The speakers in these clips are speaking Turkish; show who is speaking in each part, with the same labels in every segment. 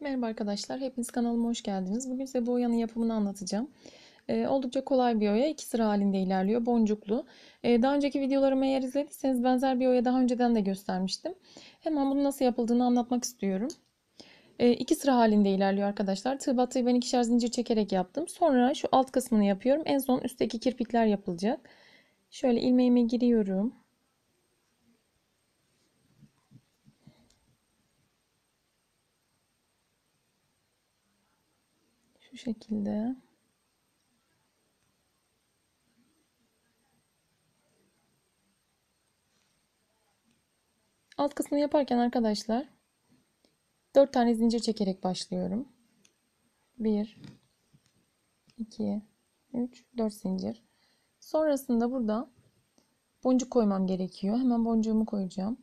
Speaker 1: Merhaba arkadaşlar, hepiniz kanalıma hoş geldiniz. Bugün size bu oyanın yapımını anlatacağım. Oldukça kolay bir oya, iki sıra halinde ilerliyor, boncuklu. Daha önceki videolarımı eğer izlediyseniz benzer bir oya daha önceden de göstermiştim. Hemen bunun nasıl yapıldığını anlatmak istiyorum. İki sıra halinde ilerliyor arkadaşlar. Tığ battığı ben ikişer zincir çekerek yaptım. Sonra şu alt kısmını yapıyorum. En son üstteki kirpikler yapılacak. Şöyle ilmeğime giriyorum. Şu şekilde. Alt kısmını yaparken arkadaşlar 4 tane zincir çekerek başlıyorum. 1, 2, 3, 4 zincir. Sonrasında burada boncuk koymam gerekiyor. Hemen boncuğumu koyacağım.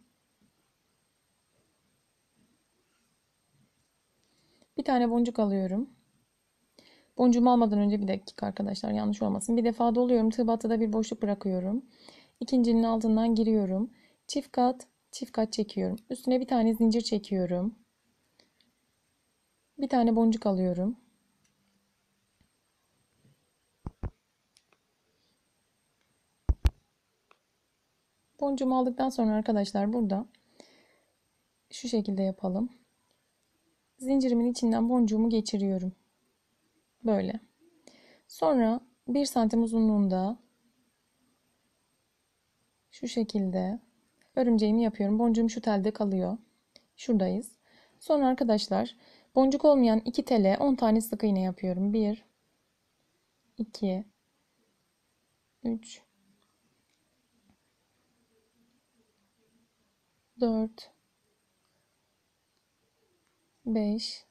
Speaker 1: Bir tane boncuk alıyorum. Boncuğumu almadan önce bir dakika arkadaşlar, yanlış olmasın. Bir defa doluyorum. Tığ battıda bir boşluk bırakıyorum. İkincinin altından giriyorum. Çift kat, çift kat çekiyorum. Üstüne bir tane zincir çekiyorum. Bir tane boncuk alıyorum. Boncuğumu aldıktan sonra arkadaşlar burada şu şekilde yapalım. Zincirimin içinden boncuğumu geçiriyorum. Böyle. Sonra 1 santim uzunluğunda şu şekilde örümceğimi yapıyorum. Boncuğum şu telde kalıyor. Şuradayız. Sonra arkadaşlar boncuk olmayan 2 tele 10 tane sık iğne yapıyorum. 1, 2, 3, 4, 5,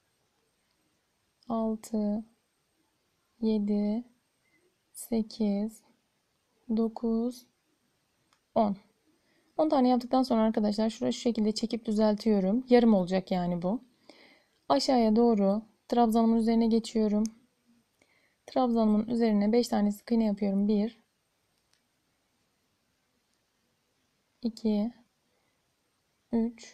Speaker 1: 6, 7, 8, 9, 10. 10 tane yaptıktan sonra arkadaşlar şurayı şu şekilde çekip düzeltiyorum. Yarım olacak yani bu. Aşağıya doğru trabzanımın üzerine geçiyorum. Trabzanımın üzerine 5 tane sık iğne yapıyorum. 1, 2, 3,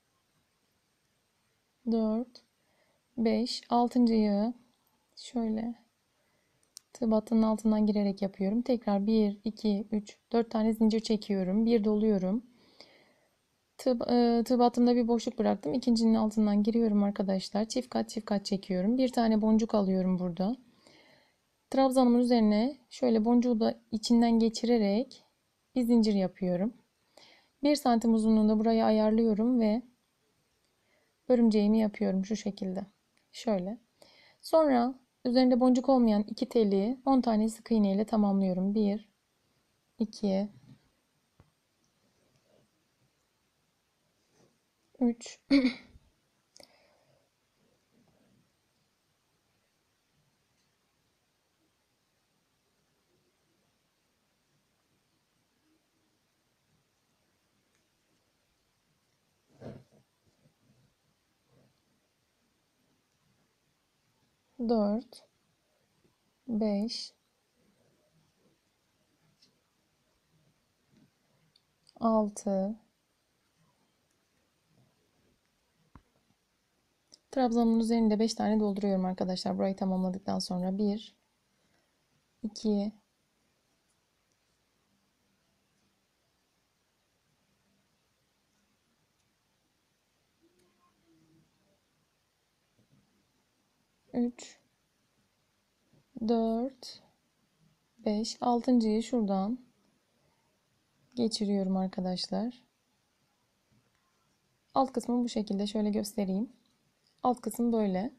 Speaker 1: 4, 5, 6.'yı şöyle tığ battının altından girerek yapıyorum. Tekrar 1, 2, 3, 4 tane zincir çekiyorum. Bir doluyorum. Tığ battımda bir boşluk bıraktım. İkincinin altından giriyorum arkadaşlar. Çift kat çift kat çekiyorum. Bir tane boncuk alıyorum burada. Trabzanımın üzerine şöyle boncuğu da içinden geçirerek bir zincir yapıyorum. 1 santim uzunluğunda burayı ayarlıyorum ve örümceğimi yapıyorum şu şekilde. Şöyle. Sonra üzerinde boncuk olmayan 2 teli 10 tane sık iğne ile tamamlıyorum. 1, 2, 3, 4, 5, 6. Trabzanın üzerinde 5 tane dolduruyorum arkadaşlar. Burayı tamamladıktan sonra 1, 2, 3, 4, 5, 6.'yı şuradan geçiriyorum arkadaşlar. Alt kısmı bu şekilde, şöyle göstereyim. Alt kısım böyle.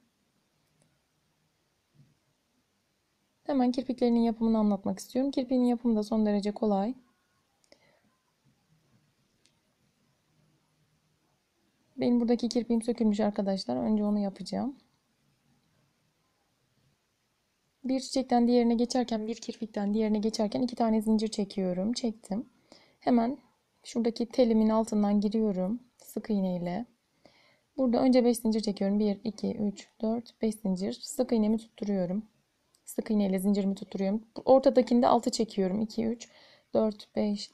Speaker 1: Hemen kirpiklerinin yapımını anlatmak istiyorum. Kirpiğin yapımı da son derece kolay. Benim buradaki kirpiğim sökülmüş arkadaşlar. Önce onu yapacağım. Bir çiçekten diğerine geçerken, bir kirpikten diğerine geçerken 2 tane zincir çekiyorum. Çektim. Hemen şuradaki telimin altından giriyorum sık iğne ile. Burada önce 5 zincir çekiyorum. 1, 2, 3, 4, 5 zincir. Sık iğnemi tutturuyorum. Sık iğne ile zincirimi tutturuyorum. Ortadakinde 6 çekiyorum. 2, 3, 4, 5,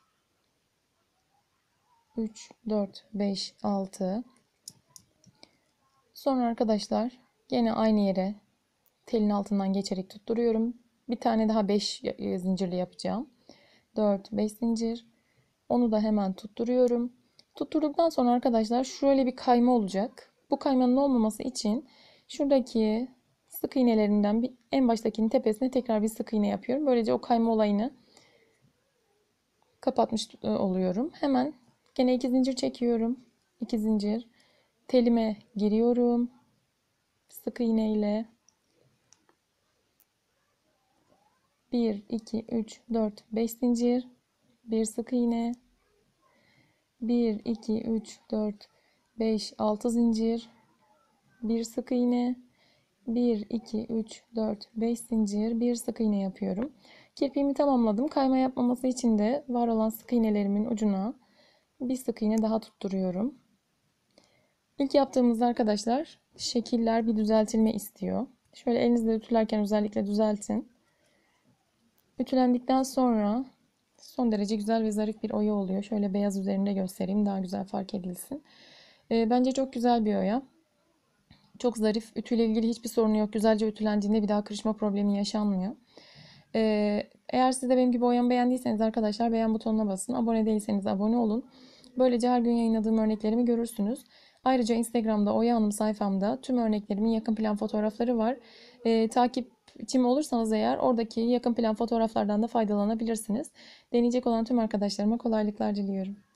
Speaker 1: 3, 4, 5, 6. Sonra arkadaşlar gene aynı yere telin altından geçerek tutturuyorum. Bir tane daha 5 zincirli yapacağım. 4, 5 zincir. Onu da hemen tutturuyorum. Tutturduktan sonra arkadaşlar şöyle bir kayma olacak. Bu kaymanın olmaması için şuradaki sık iğnelerinden en baştakinin tepesine tekrar bir sık iğne yapıyorum. Böylece o kayma olayını kapatmış oluyorum. Hemen gene 2 zincir çekiyorum. 2 zincir. Telime giriyorum. Sık iğne ile 1, 2, 3, 4, 5 zincir. Bir sık iğne. 1, 2, 3, 4, 5, 6 zincir. Bir sık iğne. 1, 2, 3, 4, 5 zincir. Bir sık iğne yapıyorum. Kirpiğimi tamamladım. Kayma yapmaması için de var olan sık iğnelerimin ucuna bir sık iğne daha tutturuyorum. İlk yaptığımızda arkadaşlar şekiller bir düzeltilme istiyor. Şöyle elinizle ütülerken özellikle düzeltin. Ütülendikten sonra son derece güzel ve zarif bir oya oluyor. Şöyle beyaz üzerinde göstereyim daha güzel fark edilsin. Bence çok güzel bir oya. Çok zarif. Ütüyle ilgili hiçbir sorunu yok. Güzelce ütülendiğinde bir daha kırışma problemi yaşanmıyor. Eğer siz de benim gibi oyamı beğendiyseniz arkadaşlar beğen butonuna basın. Abone değilseniz abone olun. Böylece her gün yayınladığım örneklerimi görürsünüz. Ayrıca Instagram'da Oya Hanım sayfamda tüm örneklerimin yakın plan fotoğrafları var. Takipçim olursanız eğer oradaki yakın plan fotoğraflardan da faydalanabilirsiniz. Deneyecek olan tüm arkadaşlarıma kolaylıklar diliyorum.